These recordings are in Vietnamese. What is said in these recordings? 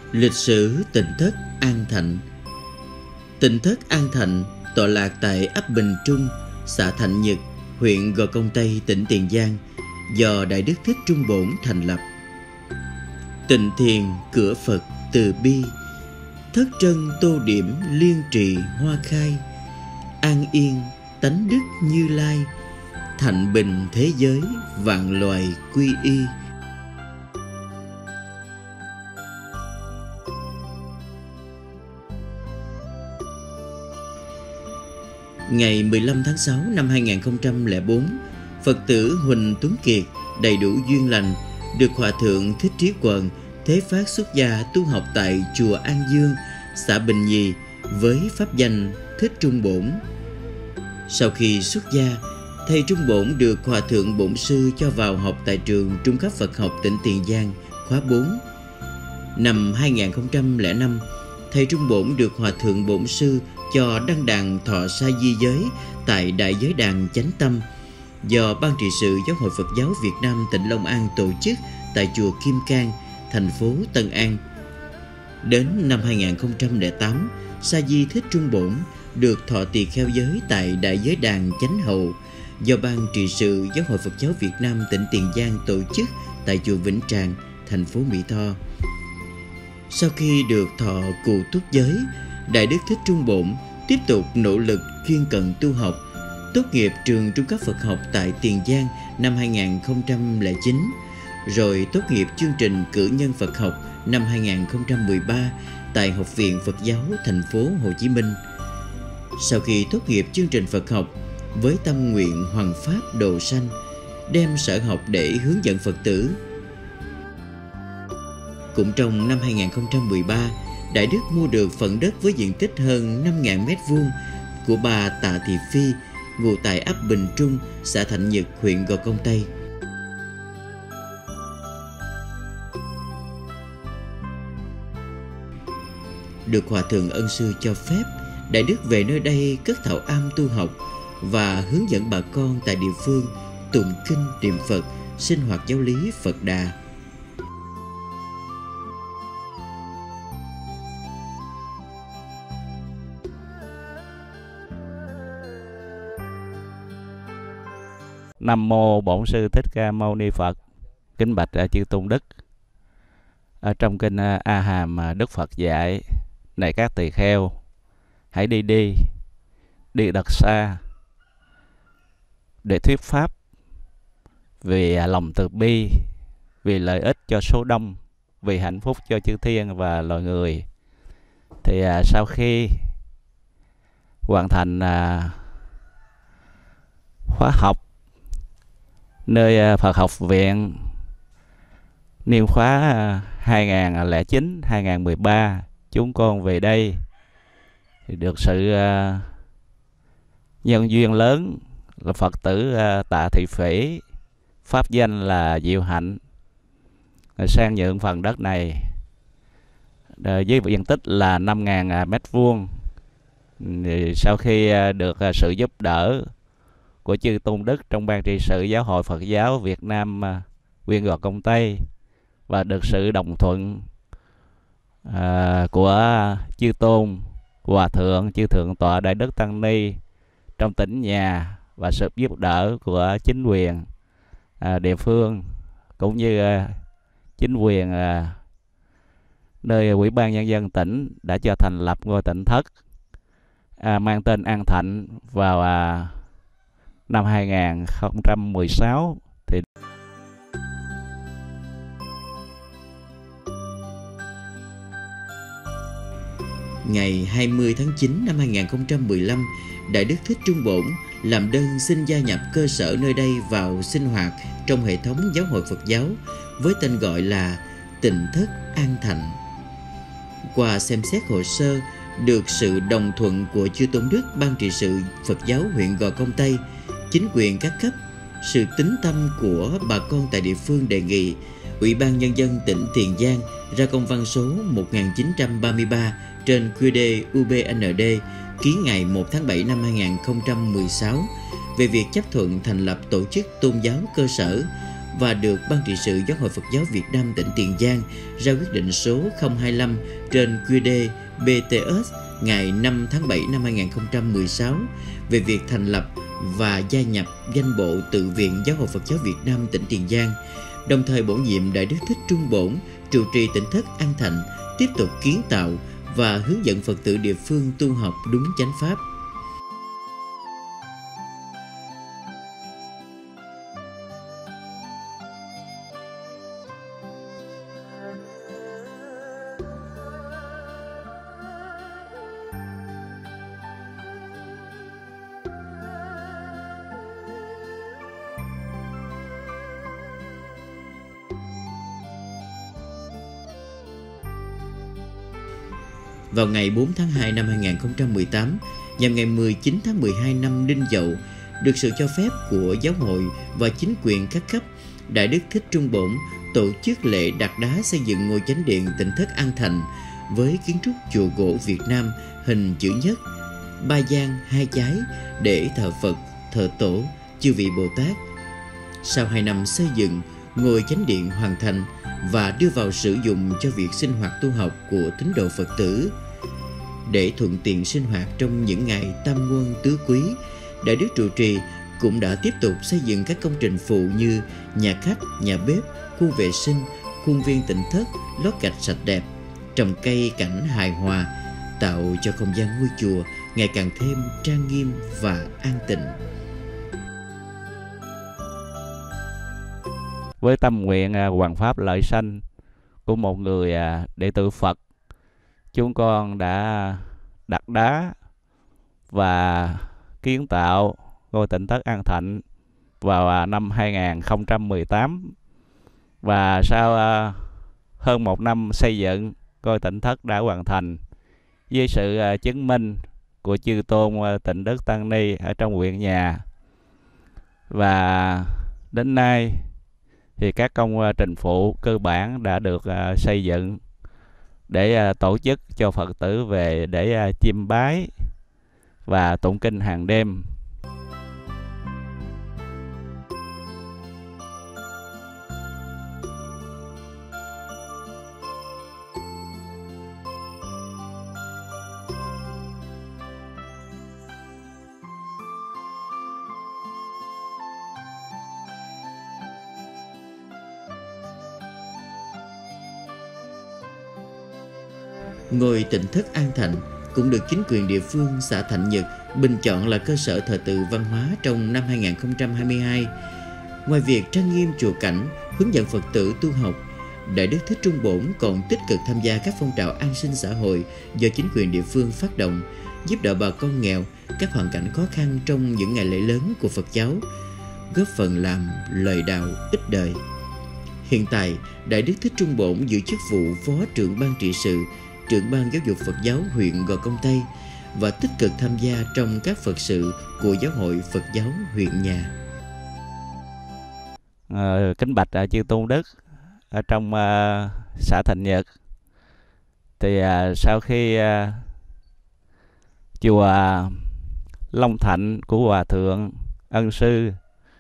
Lịch sử Tịnh Thất An Thạnh. Tịnh Thất An Thạnh tọa lạc tại ấp Bình Trung, xã Thạnh Nhật, huyện Gò Công Tây, tỉnh Tiền Giang, do Đại Đức Thích Trung Bổn thành lập. Tịnh thiền cửa Phật từ bi, thất trân tô điểm liên trì hoa khai. An yên tánh đức Như Lai, thạnh bình thế giới vạn loài quy y. Ngày 15 tháng 6 năm 2004, Phật tử Huỳnh Tuấn Kiệt đầy đủ duyên lành được Hòa Thượng Thích Trí Quận thế phát xuất gia tu học tại chùa An Dương, xã Bình Nhì với pháp danh Thích Trung Bổn. Sau khi xuất gia, thầy Trung Bổn được Hòa Thượng Bổn Sư cho vào học tại trường Trung cấp Phật học tỉnh Tiền Giang khóa 4. Năm 2005, thầy Trung Bổn được Hòa Thượng Bổn Sư cho đăng đàn thọ sa di giới tại Đại Giới Đàn Chánh Tâm do Ban trị sự Giáo hội Phật giáo Việt Nam tỉnh Long An tổ chức tại chùa Kim Cang, thành phố Tân An. Đến năm 2008, Sa Di Thích Trung Bổn được thọ tỳ kheo giới tại Đại Giới Đàn Chánh Hậu do Ban trị sự Giáo hội Phật giáo Việt Nam tỉnh Tiền Giang tổ chức tại chùa Vĩnh Tràng, thành phố Mỹ Tho. Sau khi được thọ cụ túc giới, Đại Đức Thích Trung Bổn tiếp tục nỗ lực chuyên cần tu học, tốt nghiệp trường Trung cấp Phật học tại Tiền Giang năm 2009, rồi tốt nghiệp chương trình cử nhân Phật học năm 2013 tại Học viện Phật giáo thành phố Hồ Chí Minh. Sau khi tốt nghiệp chương trình Phật học, với tâm nguyện hoằng pháp độ sanh, đem sở học để hướng dẫn Phật tử. Cũng trong năm 2013, Đại Đức mua được phần đất với diện tích hơn 5.000 m² của bà Tạ Thị Phi, ngụ tại ấp Bình Trung, xã Thạnh Nhật, huyện Gò Công Tây. Được Hòa Thượng Ân Sư cho phép, Đại Đức về nơi đây cất thảo am tu học và hướng dẫn bà con tại địa phương tụng kinh niệm Phật, sinh hoạt giáo lý Phật Đà. Nam mô Bổn Sư Thích Ca Mâu Ni Phật. Kính bạch chư tôn đức. Ở trong kinh A Hàm, Đức Phật dạy: này các tỳ kheo, hãy đi thật xa để thuyết pháp vì lòng từ bi, vì lợi ích cho số đông, vì hạnh phúc cho chư thiên và loài người. Thì sau khi hoàn thành khóa học nơi Phật học viện niên khóa 2009-2013, chúng con về đây thì được sự nhân duyên lớn là Phật tử Tạ Thị Phỉ, pháp danh là Diệu Hạnh, sang nhượng phần đất này với diện tích là 5.000 m². Thì sau khi được sự giúp đỡ của chư tôn đức trong Ban trị sự Giáo hội Phật giáo Việt Nam huyện Gò Công Tây và được sự đồng thuận của chư tôn Hòa Thượng, chư Thượng tọa Đại Đức Tăng Ni trong tỉnh nhà và sự giúp đỡ của chính quyền địa phương cũng như chính quyền nơi Ủy ban Nhân dân tỉnh đã cho thành lập ngôi tịnh thất mang tên An Thạnh vào năm 2016. Thì ngày 20 tháng 9 năm 2015, Đại Đức Thích Trung Bổn làm đơn xin gia nhập cơ sở nơi đây vào sinh hoạt trong hệ thống Giáo hội Phật giáo với tên gọi là Tịnh Thất An Thạnh. Qua xem xét hồ sơ, được sự đồng thuận của chư tôn đức Ban trị sự Phật giáo huyện Gò Công Tây, chính quyền các cấp, sự tín tâm của bà con tại địa phương đề nghị Ủy ban Nhân dân tỉnh Tiền Giang ra công văn số 1933 trên QĐ UBND ký ngày 1 tháng 7 năm 2016 về việc chấp thuận thành lập tổ chức tôn giáo cơ sở và được Ban trị sự Giáo hội Phật giáo Việt Nam tỉnh Tiền Giang ra quyết định số 025 trên QĐ BTS ngày 5 tháng 7 năm 2016 về việc thành lập và gia nhập danh bộ Tự viện Giáo hội Phật giáo Việt Nam tỉnh Tiền Giang, đồng thời bổ nhiệm Đại đức Thích Trung Bổn trụ trì tỉnh thất An Thạnh, tiếp tục kiến tạo và hướng dẫn Phật tử địa phương tu học đúng chánh pháp. Vào ngày 4 tháng 2 năm 2018, nhằm ngày 19 tháng 12 năm Đinh Dậu, được sự cho phép của giáo hội và chính quyền các cấp, Đại đức Thích Trung Bổn tổ chức lễ đặt đá xây dựng ngôi chánh điện tỉnh thất An Thạnh với kiến trúc chùa gỗ Việt Nam hình chữ nhất, ba gian hai chái để thờ Phật, thờ Tổ, chư vị Bồ Tát. Sau 2 năm xây dựng, ngôi chánh điện hoàn thành và đưa vào sử dụng cho việc sinh hoạt tu học của tín đồ Phật tử. Để thuận tiện sinh hoạt trong những ngày tam nguồn tứ quý, Đại đức trụ trì cũng đã tiếp tục xây dựng các công trình phụ như nhà khách, nhà bếp, khu vệ sinh, khuôn viên tỉnh thất lót gạch sạch đẹp, trồng cây cảnh hài hòa, tạo cho không gian ngôi chùa ngày càng thêm trang nghiêm và an tịnh. Với tâm nguyện hoằng pháp lợi sanh của một người đệ tử Phật, chúng con đã đặt đá và kiến tạo ngôi tỉnh thất An Thạnh vào năm 2018. Và sau hơn 1 năm xây dựng, ngôi tỉnh thất đã hoàn thành với sự chứng minh của chư tôn Tịnh Đức Tăng Ni ở trong huyện nhà. Và đến nay thì các công trình phụ cơ bản đã được xây dựng để tổ chức cho Phật tử về để chiêm bái và tụng kinh hàng đêm. Ngôi Tịnh thất An Thạnh cũng được chính quyền địa phương xã Thạnh Nhật bình chọn là cơ sở thờ tự văn hóa trong năm 2022. Ngoài việc trang nghiêm chùa cảnh, hướng dẫn Phật tử tu học, Đại đức Thích Trung Bổn còn tích cực tham gia các phong trào an sinh xã hội do chính quyền địa phương phát động, giúp đỡ bà con nghèo, các hoàn cảnh khó khăn trong những ngày lễ lớn của Phật giáo, góp phần làm lời đạo ích đời. Hiện tại, Đại đức Thích Trung Bổn giữ chức vụ Phó trưởng ban trị sự, trưởng ban giáo dục Phật giáo huyện Gò Công Tây và tích cực tham gia trong các Phật sự của Giáo hội Phật giáo huyện nhà. Kính bạch chư tôn đức ở trong xã Thạnh Nhật, thì sau khi chùa Long Thạnh của Hòa thượng Ân Sư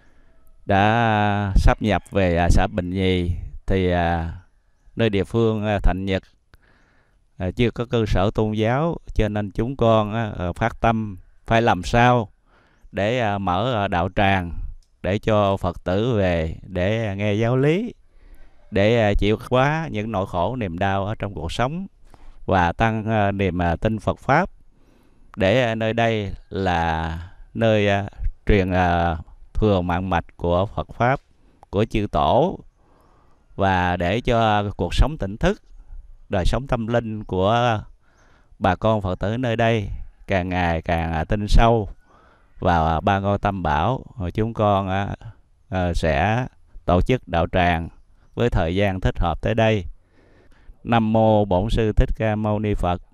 đã sáp nhập về xã Bình Nhì, thì nơi địa phương Thạnh Nhật chưa có cơ sở tôn giáo, cho nên chúng con phát tâm phải làm sao để mở đạo tràng để cho Phật tử về để nghe giáo lý, để chịu hóa những nỗi khổ niềm đau ở trong cuộc sống và tăng niềm tin Phật Pháp, để nơi đây là nơi truyền thừa mạng mạch của Phật Pháp, của chư Tổ, và để cho cuộc sống tỉnh thức, đời sống tâm linh của bà con Phật tử nơi đây càng ngày càng tin sâu vào ba ngôi Tam Bảo. Chúng con sẽ tổ chức đạo tràng với thời gian thích hợp tới đây. Nam mô Bổn Sư Thích Ca Mâu Ni Phật.